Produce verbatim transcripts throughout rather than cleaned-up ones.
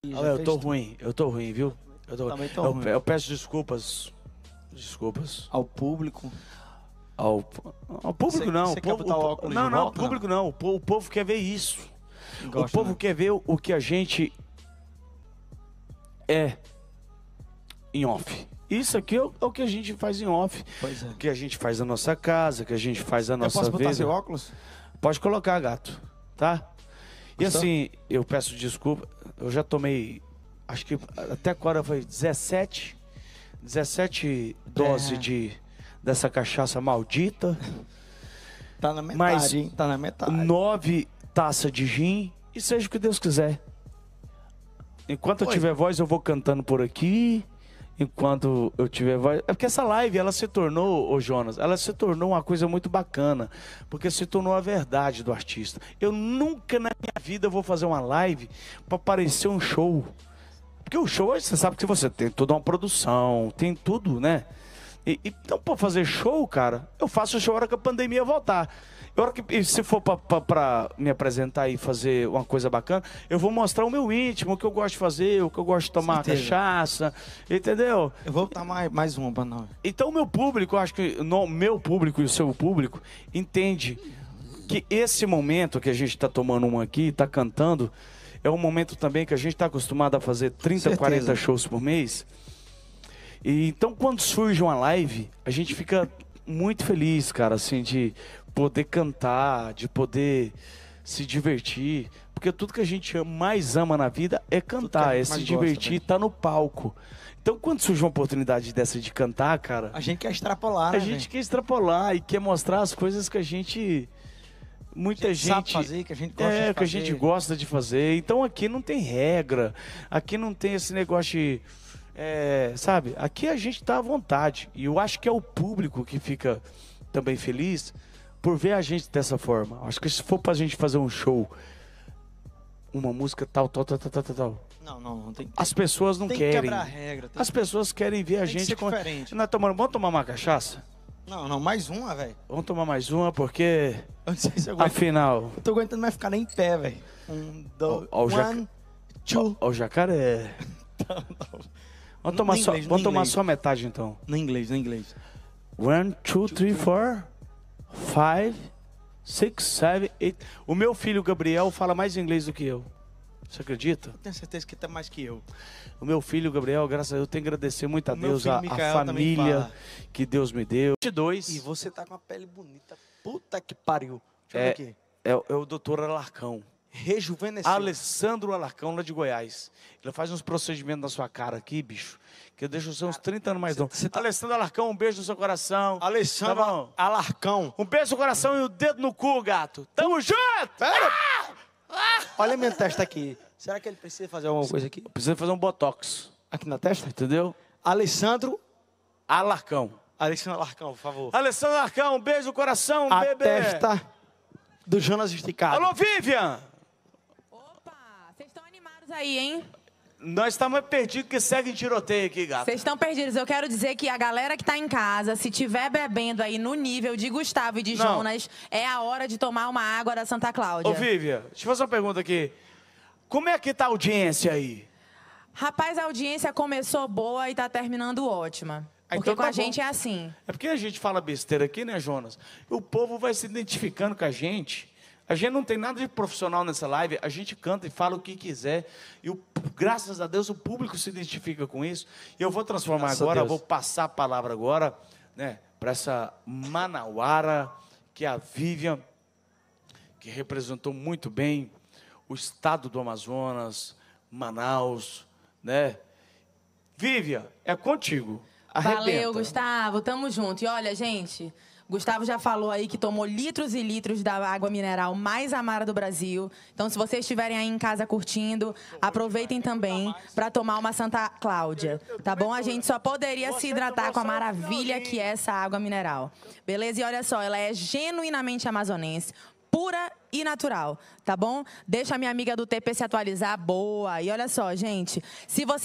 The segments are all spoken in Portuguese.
Já Olha, eu fez tô tudo. ruim, eu tô ruim, viu? Eu, tô... Também tô eu, ruim. eu peço desculpas, desculpas Ao público. ao, ao público Você, não, você o quer povo, botar o o po- óculos não, de não, o volta? público não, o po- o povo quer ver isso. Não. O Gosta, povo né? quer ver o, o que a gente é em off. Isso aqui é o, é o que a gente faz em off, Pois é. o que a gente faz na nossa casa, o que a gente faz na Eu nossa posso botar vida. seu óculos? Pode colocar, gato, tá? E Gostou? assim, eu peço desculpa, eu já tomei, acho que até agora foi dezessete, dezessete doses É. de, dessa cachaça maldita, Tá na metade, Mas- hein? Tá na metade. nove taças de gin, e seja o que Deus quiser. Enquanto eu Oi. tiver voz, eu vou cantando por aqui. Enquanto eu tiver voz. É porque essa live, ela se tornou, ô Jonas, ela se tornou uma coisa muito bacana. Porque se tornou a verdade do artista. Eu nunca na minha vida vou fazer uma live para parecer um show. Porque o show, você sabe que você tem toda uma produção, tem tudo, né? E, e- então, para fazer show, cara, eu faço show na hora que a pandemia voltar. A hora que, e se for para me apresentar e fazer uma coisa bacana, eu vou mostrar o meu íntimo, o que eu gosto de fazer, o que eu gosto de tomar Certeza. cachaça, entendeu? Eu vou botar mais, mais uma pra nós. Então, o meu público, eu acho que o meu público e o seu público entende que esse momento que a gente está tomando um aqui, está cantando, é um momento também que a gente está acostumado a fazer trinta, Certeza. quarenta shows por mês. E então, quando surge uma live, a gente fica muito feliz, cara, assim, de poder cantar, de poder se divertir. Porque tudo que a gente ama- mais ama na vida é que a cantar, gente é se mais divertir, gosta, velho. estar no palco. Então, quando surge uma oportunidade dessa de cantar, cara, A gente quer extrapolar, a né, gente velho? quer extrapolar e quer mostrar as coisas que a gente. Muita A gente sabe gente. fazer, que a gente gosta é, de que a fazer. gente gosta de fazer. Então aqui não tem regra. Aqui não tem esse negócio de. é, sabe? Aqui a gente tá à vontade. E eu acho que é o público que fica também feliz por ver a gente dessa forma. Acho que se for pra gente fazer um show, uma música tal, tal, tal, tal, tal, tal, tal, Não, não, não. Tem, as pessoas não tem que querem. quebrar a regra. Tem, As pessoas querem ver a tem que gente ser com. diferente. Nós tomamos, vamos tomar uma cachaça? Não, não, mais uma, velho. Vamos tomar mais uma, porque Eu não sei se eu aguento. afinal. Eu tô aguentando mais ficar nem em pé, velho. Um, dois, Ó, ó, o jaca- one, two. Ó, o jacaré. Vamos tomar, No só, inglês, no vamos tomar inglês. só metade então. No inglês, no inglês. One, two, three, four, five, six, seven, eight. O meu filho Gabriel fala mais inglês do que eu. Você acredita? Eu tenho certeza que tá mais que eu. O meu filho Gabriel, graças a Deus, eu tenho que agradecer muito a O meu Deus, filho a, a Micael também família fala. que Deus me deu. vinte e dois. E você tá com uma pele bonita. Puta que pariu. Deixa eu É, ver aqui. é, o- é o doutor Alarcão. Rejuvenesceu. Alessandro Alarcão, lá de Goiás. Ele faz uns procedimentos na sua cara aqui, bicho, que deixa você uns trinta anos mais novo. cê tá- Alessandro Alarcão, um beijo no seu coração. Alessandro Tá bom? Alarcão. Um beijo no coração e o dedo no cu, gato. Tamo junto! Pera! Olha a minha testa aqui. Será que ele precisa fazer alguma coisa aqui? Precisa fazer um botox, Aqui na testa? entendeu? Alessandro. Alarcão. Alessandro Alarcão, por favor. Alessandro Alarcão, um beijo no coração, A bebê. testa do Jonas esticado. Alô, Vivian! Opa, vocês estão animados aí, hein? Nós estamos perdidos que segue em tiroteio aqui, gato. Vocês estão perdidos. Eu quero dizer que a galera que tá em casa, se tiver bebendo aí no nível de Gustavo e de Não. Jonas, é a hora de tomar uma água da Santa Cláudia. Ô, Vivian, deixa eu fazer uma pergunta aqui. Como é que tá a audiência aí? Rapaz, a audiência começou boa e tá terminando ótima. Ah, Porque então com tá a gente bom. é assim. É porque a gente fala besteira aqui, né, Jonas? O povo vai se identificando com a gente. A gente não tem nada de profissional nessa live, a gente canta e fala o que quiser. E o, graças a Deus o público se identifica com isso. E eu vou transformar Graças a agora, Deus. vou passar a palavra agora, né, para essa manauara, que é a Vivian, que representou muito bem o estado do Amazonas, Manaus, né? Vivian, é contigo. Arrebenta. Valeu, Gustavo. Tamo junto. E olha, gente, Gustavo já falou aí que tomou litros e litros da água mineral mais amara do Brasil. Então, se vocês estiverem aí em casa curtindo, aproveitem também para tomar uma Santa Cláudia, tá bom? A gente só poderia se hidratar com a maravilha que é essa água mineral. Beleza? E olha só, ela é genuinamente amazonense, pura e natural, tá bom? Deixa a minha amiga do T P se atualizar, boa. E olha só, gente, se você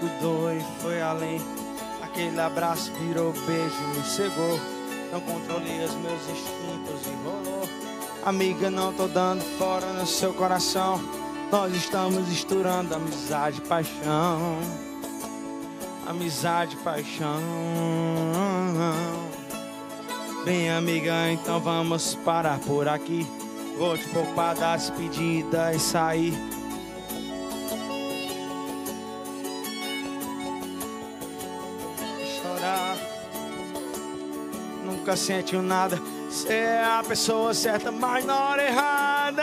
cuidou e foi além. Aquele abraço virou beijo e me cegou. Não controlei os meus instintos e rolou. Amiga, não tô dando fora no seu coração. Nós estamos misturando amizade e paixão. Amizade e paixão. Bem, amiga, então vamos parar por aqui. Vou te poupar da despedida e sair. Chorar. Nunca sentiu nada. Cê é a pessoa certa, mas na hora errada.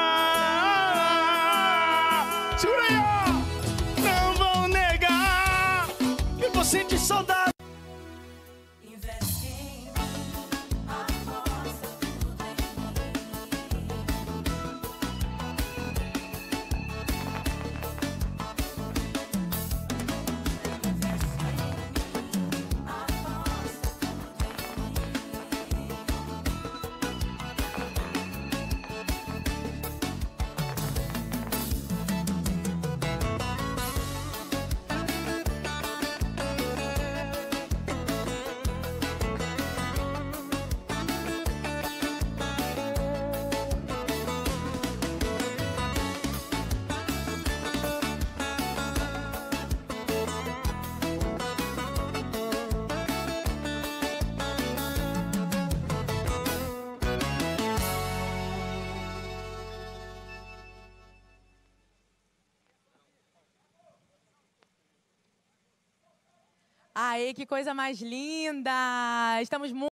Segura aí, ó. Não vou negar que vou sentir saudade. Aê, que coisa mais linda! Estamos muito